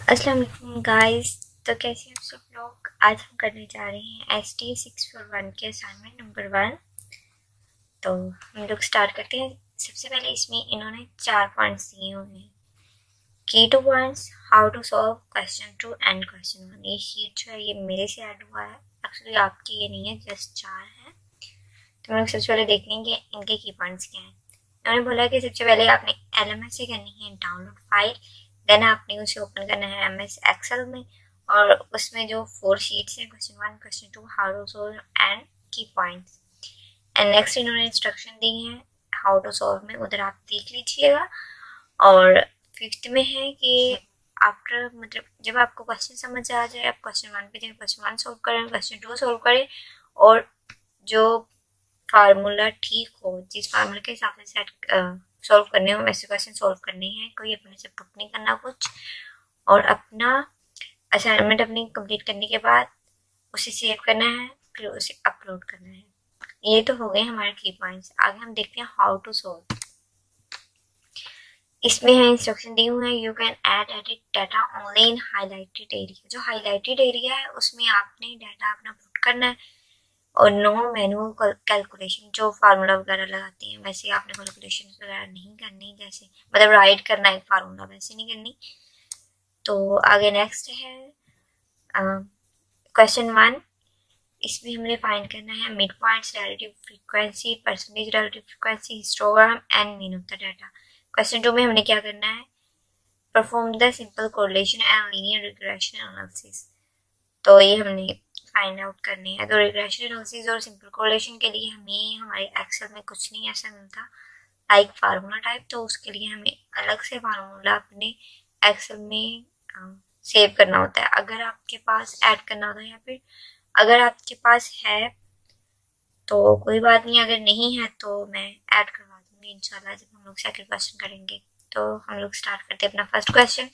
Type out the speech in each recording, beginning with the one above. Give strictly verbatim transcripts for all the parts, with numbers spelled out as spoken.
अस्सलाम वालेकुम गाइस। तो कैसे हैं आप सब लोग। आज हम करने जा रहे हैं S T six four one के असाइनमेंट नंबर वन। तो हम लोग स्टार्ट करते हैं। सबसे पहले इसमें इन्होंने चार पॉइंट्स दिए हुए हैं। Key to points, how to solve question two and question one. ये शीट जो है ये मेरे से ऐड हुआ है, एक्चुअली आपकी ये नहीं है, जस्ट चार है। तो हम लोग सबसे पहले देख लेंगे इनके की पॉइंट्स क्या हैं। उन्होंने बोला कि सबसे पहले आपने एल एम एस से करनी है डाउनलोड फाइल, देन आपने उसे ओपन करना है एम एस एक्सेल में, और उसमें जो फोर शीट्स हैं, question one, question two, how to solve and key points. And next इन्होंने इंस्ट्रक्शन दी है हाउ टू सॉल्व में, उधर आप देख लीजिएगा। और फिफ्थ में है कि आफ्टर मतलब जब आपको क्वेश्चन समझ आ जाए, आप क्वेश्चन वन पे जाए, क्वेश्चन वन सॉल्व करें, क्वेश्चन टू सॉल्व करें, और जो फार्मूला ठीक हो, जिस फार्मूला के हिसाब से सेट सॉल्व करने हो वैसे क्वेश्चन सॉल्व करने हैं, कोई अपने से पुट नहीं करना कुछ। और अपना असाइनमेंट अपनी कंप्लीट करने के बाद उसे सेव करना है, फिर उसे अपलोड करना है। ये तो हो गए हमारे की पॉइंट्स। आगे हम देखते हैं हाउ टू सॉल्व। इसमें है इंस्ट्रक्शन दी हुई है, you can add edit data only in highlighted area. जो हाईलाइटेड एरिया है उसमें आपने डाटा अपना पुट करना है, और नो मैनुअल कैलकुलेशन। जो फार्मूला वगैरह लगाते हैं वैसे आपने कैलकुलेशन वगैरह नहीं करनी, जैसे मतलब राइट करना है फार्मूला, वैसे नहीं करनी। तो आगे नेक्स्ट है क्वेश्चन वन। इसमें हमने फाइंड करना है mid points, relative frequency, percentage relative frequency, histogram and mean of the data. Question two में हमने क्या करना है, perform the simple correlation and linear regression analysis. तो ये हमने फाइंड आउट करनी है। तो रिग्रेशन एनालिसिस और सिंपल कोरिलेशन के लिए हमें हमारे एक्सेल में कुछ नहीं ऐसा मिलता लाइक फार्मूला टाइप, तो उसके लिए हमें अलग से फार्मूला अपने एक्सेल में सेव करना होता है। अगर आपके पास ऐड करना होता है, या फिर अगर आपके पास है तो कोई बात नहीं, अगर नहीं है तो मैं ऐड करवा दूंगी इंशाल्लाह जब हम लोग सेकंड क्वेश्चन करेंगे। तो हम लोग स्टार्ट करते हैं अपना फर्स्ट क्वेश्चन,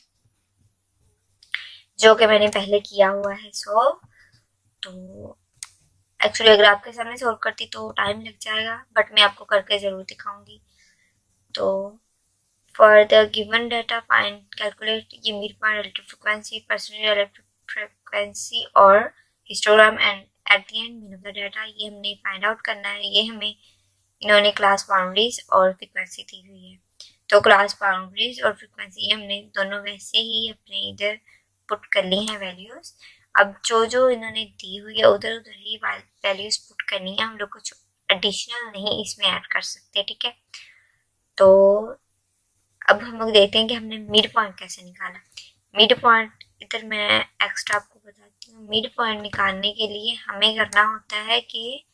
जो कि मैंने पहले किया हुआ है सॉल्व। तो एक्चुअली अगर आपके सामने सॉल्व करती तो टाइम लग जाएगा, बट मैं आपको करके ज़रूर दिखाऊंगी। तो for the given data find calculate ये mid point, relative frequency, percentage relative frequency और histogram and at the end mean of the data. ये हमने फाइंड आउट करना है। ये हमें इन्होंने क्लास बाउंड्रीज और फ्रीक्वेंसी दी हुई है। तो क्लास बाउंड्रीज और फ्रीक्वेंसी हमने दोनों वैसे ही अपने इधर पुट कर ली हैं वैल्यूज। अब जो जो इन्होंने दी हुई है उधर उधर ही वैल्यूज पुट करनी है, हम लोग कुछ एडिशनल नहीं इसमें ऐड कर सकते, ठीक है। तो अब हम लोग देखते हैं कि हमने मिड पॉइंट कैसे निकाला। मिड पॉइंट इधर मैं एक्स्ट्रा आपको बताती हूँ। मिड पॉइंट निकालने के लिए हमें करना होता है कि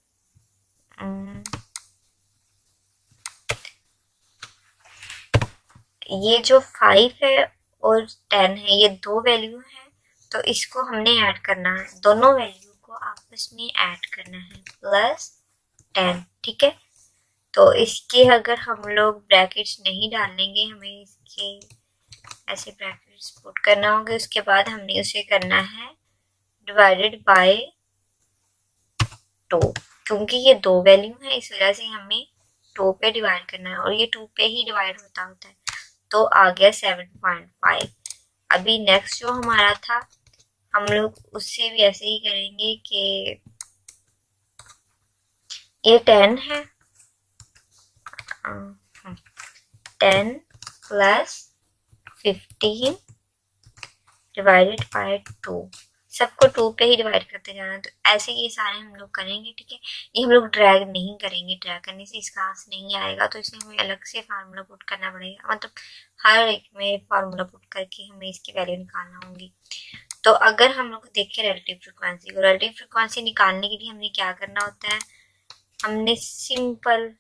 ये जो फाइव है और टेन है, ये दो वैल्यू है, तो इसको हमने ऐड करना है, दोनों वैल्यू को आपस में ऐड करना है, प्लस टेन, ठीक है। तो इसके अगर हम लोग ब्रैकेट्स नहीं डालेंगे, हमें इसके ऐसे ब्रैकेट्स पुट करना होगा। उसके बाद हमने उसे करना है डिवाइडेड बाय टू, क्योंकि ये दो वैल्यू है इस वजह से हमें टू पे डिवाइड करना है, और ये टू पे ही डिवाइड होता होता है। तो आ गया सेवन पॉइंट फाइव। अभी नेक्स्ट जो हमारा था हम लोग उससे भी ऐसे ही करेंगे कि ये टेन है, ten plus fifteen divided by two, सबको टू पे ही डिवाइड करते जाना। तो ऐसे ये सारे हम लोग करेंगे, ठीक है। ये हम लोग ड्रैग नहीं करेंगे, ड्रैग करने से इसका आंसर नहीं आएगा, तो इसमें हमें अलग से फार्मूला पुट करना पड़ेगा, मतलब हर एक में फार्मूला पुट करके हमें इसकी वैल्यू निकालना होगी। तो अगर हम लोग देखें रिलेटिव फ्रिक्वेंसी को, रिलेटिव फ्रिक्वेंसी निकालने के लिए हमने क्या करना होता है, हमने सिंपल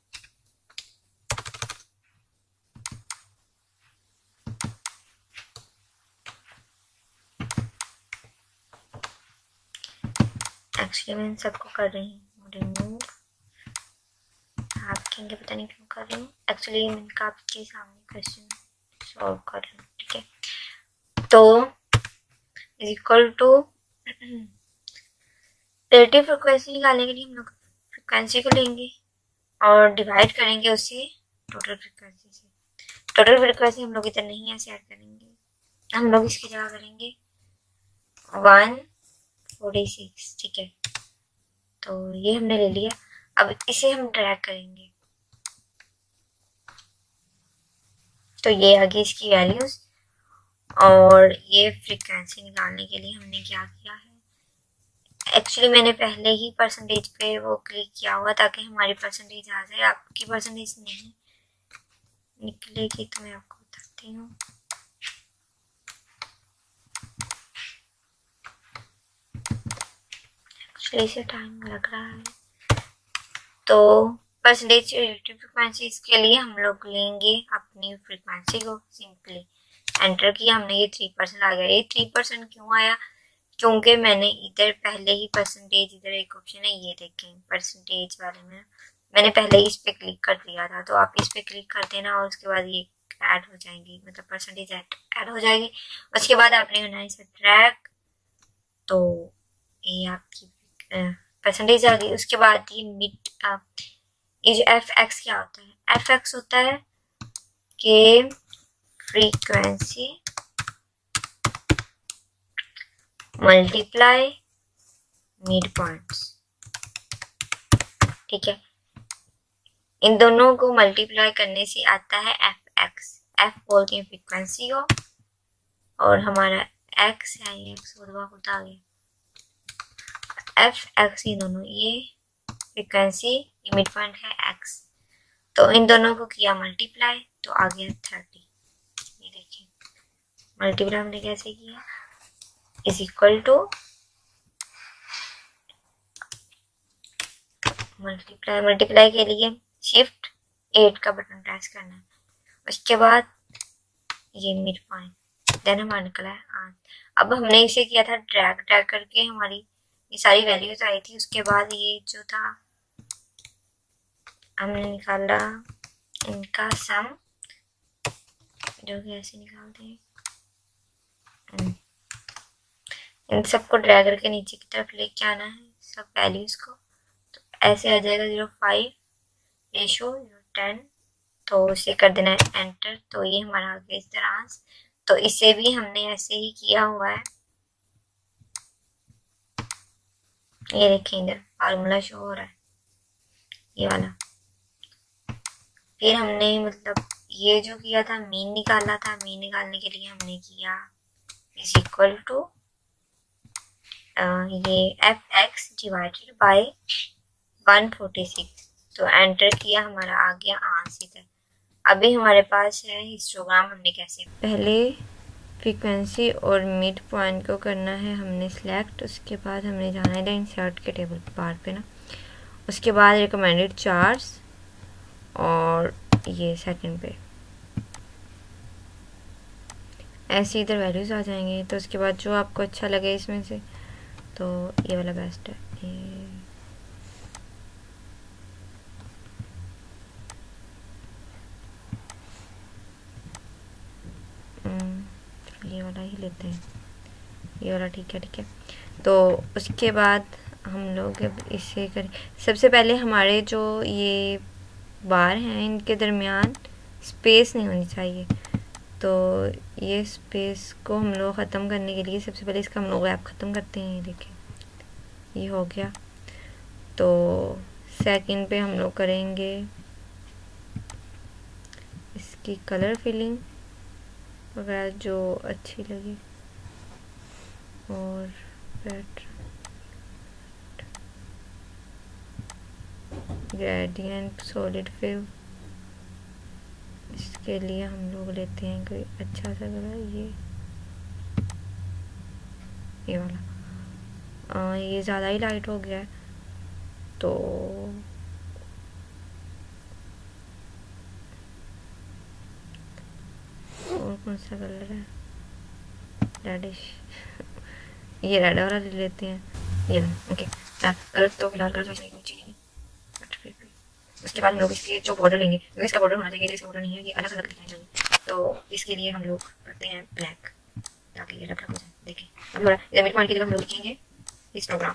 एक्चुअली मैं सबको कर रही हूँ रिमूव, आप कहेंगे पता नहीं क्यों कर रही हूँ। एक्चुअली मैं आपके सामने क्वेश्चन सॉल्व कर रही हूँ, ठीक है। तो is equal to relative frequency निकालने के लिए हम लोग फ्रिक्वेंसी को लेंगे और डिवाइड करेंगे उसे टोटल फ्रिक्वेंसी से। टोटल फ्रिक्वेंसी हम लोग इधर नहीं ऐसे ऐड करेंगे, हम लोग इसकी जगह करेंगे वन फोर्टी सिक्स। ठीक है, तो ये हमने ले लिया। अब इसे हम ड्रैग करेंगे, तो ये आ गई इसकी वैल्यूज। और ये फ्रीक्वेंसी निकालने के लिए हमने क्या किया है, एक्चुअली मैंने पहले ही परसेंटेज पे वो क्लिक किया हुआ ताकि हमारी परसेंटेज आ जाए। आपकी परसेंटेज नहीं निकलेगी तो मैं आपको बताती हूँ। एक्चुअली इसे टाइम लग रहा है, तो परसेंटेज रिलेटिव फ्रीक्वेंसी इसके लिए हम लोग लेंगे अपनी फ्रीक्वेंसी को, सिंपली एंटर किया हमने, ये थ्री परसेंट आ गया। ये थ्री परसेंट क्यों आया, क्योंकि मैंने इधर पहले ही परसेंटेज, इधर एक ऑप्शन है ये देखें परसेंटेज वाले में, मैंने पहले ही इस पे क्लिक कर दिया था। तो आप इस पे क्लिक कर देना और उसके बाद ये ऐड हो जाएंगी, मतलब परसेंटेज ऐड हो जाएगी। उसके बाद आपने होना है इसे ट्रैक, तो ये आपकी परसेंटेज आ गई। उसके बाद ये मिड, ये जो एफ एक्स क्या होता है, एफ एक्स होता है कि फ्रीक्वेंसी मल्टीप्लाई मिड पॉइंट्स। ठीक है, इन दोनों को मल्टीप्लाई करने से आता है एफ एक्स। एफ बोलते हैं फ्रीक्वेंसी को, और हमारा एक्स है ये एक्स खुदा खुद आ गया, एफ एक्स, ये दोनों, ये फ्रीक्वेंसी, ये मिड पॉइंट है एक्स, तो इन दोनों को किया मल्टीप्लाई तो आ गया थर्टी। ये देखिए मल्टीप्लाई हमने कैसे किया, is equal to multiply, multiply के लिए शिफ्ट एट का बटन प्रेस करना है, उसके बाद ये मिड पॉइंट, देन हमारा निकला है आठ। अब हमने इसे किया था ड्रैग, ड्रैग करके हमारी ये सारी वैल्यूज आई थी। उसके बाद ये जो था हमने निकाला इनका सम, जो कि ऐसे निकालते हैं, इन सबको ड्रैग करके नीचे की तरफ लेके आना है सब वैल्यूज को, तो ऐसे आ जाएगा zero five ratio zero ten, तो उसे कर देना है एंटर, तो ये हमारा आ गया इस तरह। तो इसे भी हमने ऐसे ही किया हुआ है, ये देखिए इधर फार्मूला शो हो रहा है ये वाला। फिर हमने मतलब ये जो किया था मीन निकाला था, मीन निकालने के लिए हमने किया इज इक्वल टू ये F X divided by one forty six, तो एंटर किया, हमारा आ गया आंसर। अभी हमारे पास है हिस्टोग्राम, हमने कैसे, पहले फ्रीक्वेंसी और मिड पॉइंट को करना है हमने सिलेक्ट, उसके बाद हमने जाना है इंसर्ट के टेबल बार पे ना, उसके बाद रिकमेंडेड चार्ज और ये सेकंड पे ऐसे इधर वैल्यूज आ जाएंगे। तो उसके बाद जो आपको अच्छा लगे इसमें से, तो ये वाला बेस्ट है, ये ये वाला ही लेते हैं, ये वाला ठीक है। ठीक है, तो उसके बाद हम लोग अब इसे करें। सबसे पहले हमारे जो ये बार हैं इनके दरमियान स्पेस नहीं होनी चाहिए, तो ये स्पेस को हम लोग ख़त्म करने के लिए सबसे पहले इसका हम लोग ऐप ख़त्म करते हैं। ये देखें ये हो गया। तो सेकंड पे हम लोग करेंगे इसकी कलर फिलिंग वगैरह जो अच्छी लगी, और ग्रेडियंट सॉलिड फिल, इसके लिए हम लोग लेते हैं कोई अच्छा सा कलर, ये ये वाला। आ, ये ज़्यादा ही लाइट हो गया है, तो और कौन सा कलर है, रेडिश, ये रेड वाला ले लेते हैं, ये ओके कलर। तो फिलहाल कलर चॉइस नहीं चाहिए। उसके बाद हम लोग इसके जो बॉर्डर लेंगे, क्योंकि इसका बॉर्डर होना चाहिए, इसका बॉर्डर नहीं है, ये अलग अलग दिखना चाहिए, तो इसके लिए हम लोग करते हैं ब्लैक, ताकि ये अलग अलग हो जाए। देखिए अभी हो रहा है, मिड पॉइंट की जगह हम लोग लिखेंगे हिस्टोग्राम,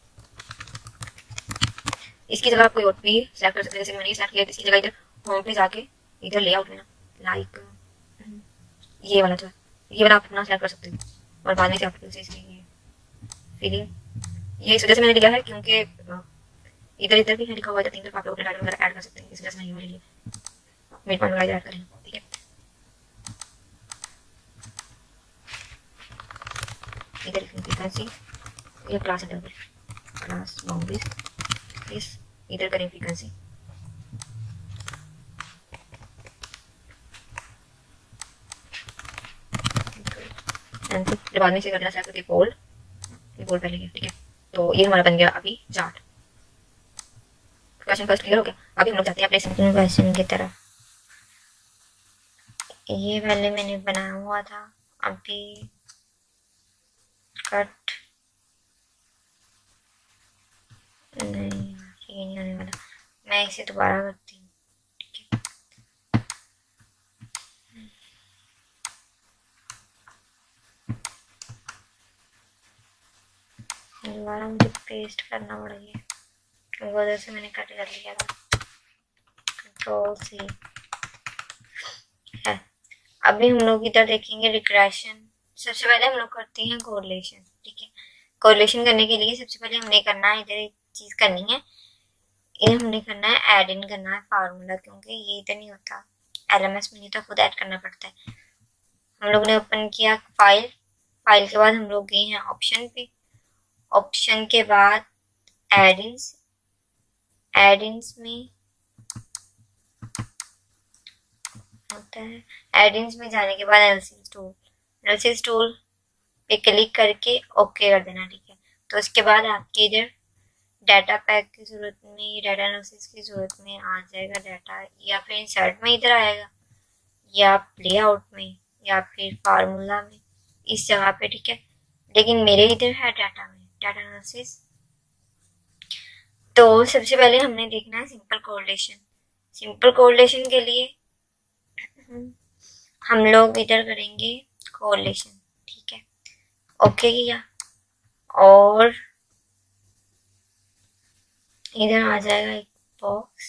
इसकी जगह आप कोई और भी सेलेक्ट कर सकते हैं, जैसे मैंने सेलेक्ट किया, इसकी जगह इधर होम पे जाके इधर लेआउट में ना लाइक ये वाला जो है ये वाला आप अपना सेलेक्ट कर सकते हो और बाद में से आपको इसकी फीलिंग ये इस वजह से मैंने लिया है क्योंकि इधर इधर भी लिखा हुआ है, तीन तरफ आप लोग अपने टाइटल वगैरह ऐड कर सकते हैं, इस वजह से मैंने ये लिया मिड पॉइंट वगैरह ऐड करें। ठीक है, इधर फ्रीक्वेंसी, ये क्लास इंटरवल, क्लास बाउंड्रीज, इस इधर करें फ्रीक्वेंसी, बाद में से कर देना सेलेक्ट करके पोल, ये पोल पहले। ठीक है, तो ये हमारा बन गया अभी चार्ट। क्वेश्चन फर्स्ट क्लियर हो गया। अभी हम लोग जाते हैं अपने सिंपल क्वेश्चन की तरफ। ये पहले मैंने बनाया हुआ था, अभी कट नहीं, ये नहीं आने वाला, मैं इसे दोबारा करती हूँ। ठीक है, दोबारा मुझे पेस्ट करना पड़ेगा क्योंकि उधर से मैंने कट कर लिया था। कंट्रोल सी है। अभी हम लोग इधर देखेंगे रिग्रेशन। सबसे पहले हम लोग करते हैं कोरिलेशन। ठीक है, कोरिलेशन करने के लिए सबसे पहले हमने करना है, इधर एक चीज करनी है, ये हमने करना है ऐड इन करना है फार्मूला, क्योंकि ये इधर नहीं होता, एलएमएस में नहीं तो खुद ऐड करना पड़ता है। हम लोग ने ओपन किया फाइल, फाइल के बाद हम लोग गए हैं ऑप्शन पे, ऑप्शन के बाद ऐड इन्स, ऐड इन्स में होता है, ऐड इन्स में जाने के बाद एनालिसिस टूल, एनालिसिस टूल पे क्लिक करके ओके कर देना। ठीक है, तो उसके बाद आपके इधर डाटा पैक की जरूरत में, डाटा एनालिसिस की जरूरत में आ जाएगा डाटा, या फिर इंसर्ट में इधर आएगा, या लेआउट में, या फिर फार्मूला में, इस जगह पे। ठीक है, लेकिन मेरे इधर है डाटा में, डाटा एनालिसिस। तो सबसे पहले हमने देखना है सिंपल कोरिलेशन। सिंपल कोरिलेशन के लिए हम लोग इधर करेंगे कोरिलेशन। ठीक है, ओके किया और इधर आ जाएगा एक बॉक्स,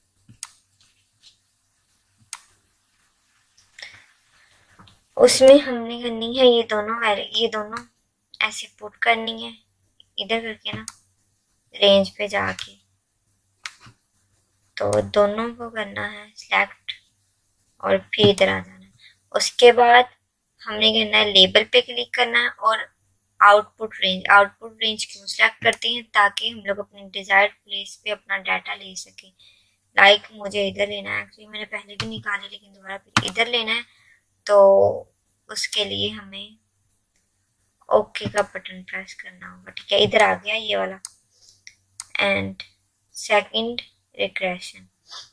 उसमें हमने करनी है ये दोनों ये दोनों ऐसे पुट करनी है, इधर करके ना रेंज पे जाके, तो दोनों को करना है सिलेक्ट और फिर इधर आ जाना है। उसके बाद हमने करना है लेबल पे क्लिक करना है और आउटपुट रेंज, आउटपुट रेंज क्यों सिलेक्ट करते हैं, ताकि हम लोग अपने डिजायर्ड प्लेस पे अपना डाटा ले सके। लाइक like, मुझे इधर लेना है, एक्चुअली मैंने पहले भी निकाले लेकिन दोबारा फिर इधर लेना है, तो उसके लिए हमें ओके का बटन प्रेस करना होगा। ठीक है, इधर आ गया ये वाला, एंड सेकंड रिग्रेशन।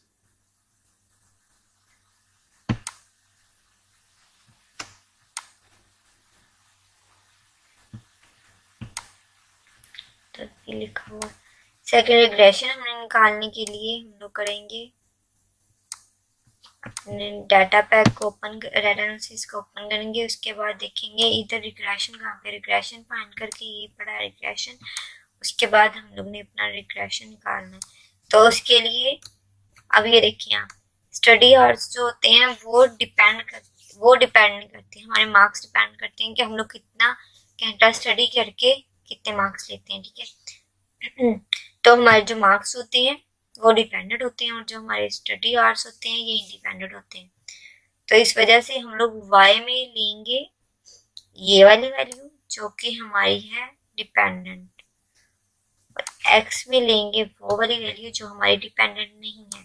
तो ये लिखा हुआ सेकंड रिग्रेशन हमने निकालने के लिए हम लोग करेंगे अपने डाटा पैक को ओपन, डाटा एनालिसिस को ओपन करेंगे। उसके बाद देखेंगे इधर रिग्रेशन कहाँ पे, रिग्रेशन फाइंड करके ये पड़ा है रिग्रेशन। उसके बाद हम लोग ने अपना रिग्रेशन निकालना है, तो उसके लिए अब ये देखिए आप, स्टडी आवर्स जो होते हैं वो डिपेंड कर वो डिपेंड नहीं करते, हमारे मार्क्स डिपेंड करते हैं कि हम लोग कितना घंटा स्टडी करके कितने मार्क्स लेते हैं। ठीक है, तो हमारे जो मार्क्स होते हैं वो डिपेंडेंट होते हैं और जो हमारे स्टडी आवर्स होते हैं ये इंडिपेंडेंट होते हैं। तो इस वजह से हम लोग वाई में लेंगे ये वाली वैल्यू जो कि हमारी है डिपेंडेंट, और एक्स में लेंगे वो वाली वैल्यू जो हमारी डिपेंडेंट नहीं है।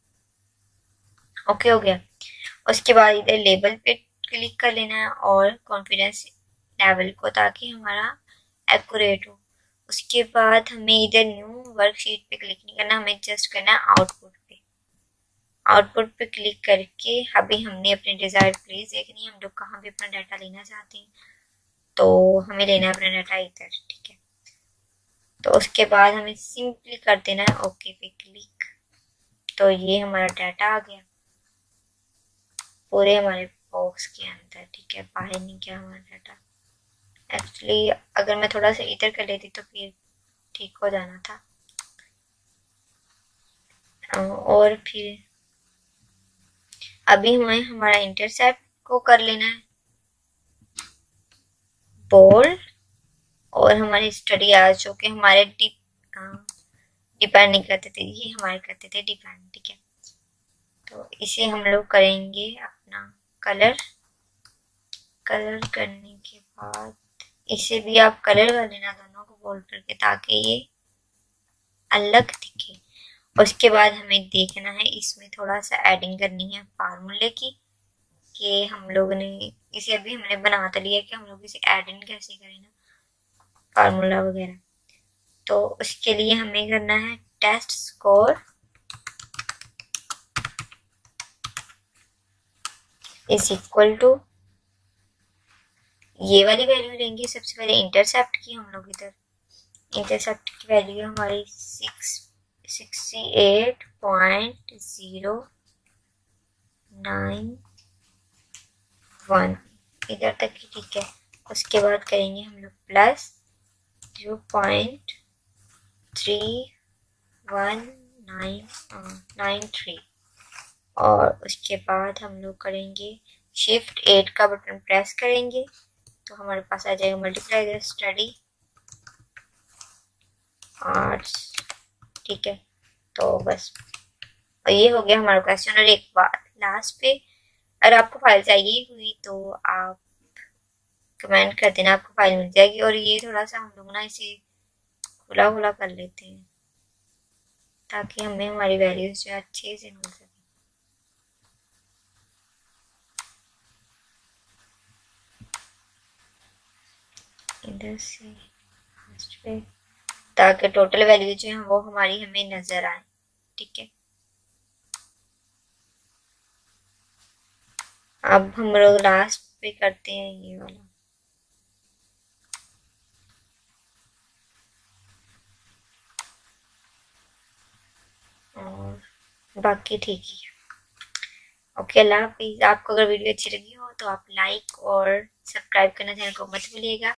ओके हो गया। उसके बाद इधर लेबल पे क्लिक कर लेना है और कॉन्फिडेंस लेवल को, ताकि हमारा एक्यूरेट हो। उसके बाद हमें इधर न्यू वर्कशीट पे क्लिक नहीं करना, हमें जस्ट करना है आउटपुट पे। आउटपुट पे क्लिक करके अभी हमने अपने डिजायर्ड प्लेस देखनी है, हम लोग कहाँ पे अपना डाटा लेना चाहते हैं, तो हमें लेना है अपना डाटा इधर। ठीक है, तो उसके बाद हमें सिंपली कर देना है ओके पे क्लिक, तो ये हमारा डाटा आ गया पूरे हमारे बॉक्स के अंदर। ठीक है, बाहर नहीं गया हमारा डाटा। एक्चुअली अगर मैं थोड़ा सा इधर कर लेती तो फिर ठीक हो जाना था, और फिर अभी हमें हमारा इंटरसेप्ट को कर लेना है। बोल्ड और हमारी स्टडी आज जो कि हमारे डिपेंड नहीं करते थे, ये हमारे करते थे डिपेंड। ठीक है, तो इसे हम लोग करेंगे अपना कलर। कलर करने के बाद इसे भी आप कलर कर लेना दोनों को बोल्ड करके, ताकि ये अलग दिखे। उसके बाद हमें देखना है इसमें थोड़ा सा एडिंग करनी है फार्मूले की, कि हम लोग ने इसे अभी हमने बना तो लिया कि हम लोग इसे एडिंग कैसे करें ना, फार्मूला वगैरह। तो उसके लिए हमें करना है test score is equal to, ये वाली वैल्यू लेंगे सबसे पहले इंटरसेप्ट की। हम लोग इधर इंटरसेप्ट की वैल्यू हमारी six sixty eight point zero nine one इधर तक की। ठीक है, उसके बाद करेंगे हम लोग plus zero point three one nine nine three और उसके बाद हम लोग करेंगे शिफ्ट एट का बटन प्रेस करेंगे तो हमारे पास आ जाएगा मल्टीप्लाई द स्टडी आर्ट्स। ठीक है, तो बस और ये हो गया हमारा क्वेश्चन। और एक बात लास्ट पे, अगर आपको फाइल चाहिए हुई तो आप कमेंट कर देना, आपको फाइल मिल जाएगी। और ये थोड़ा सा हम लोग ना इसे खुला खुला कर लेते हैं ताकि हमें हमारी वैल्यूज जो अच्छे से मिल सके। इधर से फर्स्ट पे, ताकि टोटल वैल्यू जो है वो हमारी हमें नजर आए। ठीक है, अब हम लोग लास्ट पे करते हैं ये वाला। और बाकी ठीक ही। ओके, अल्लाह हाफिज़। आपको अगर वीडियो अच्छी लगी हो तो आप लाइक और सब्सक्राइब करना चैनल को मत भूलिएगा।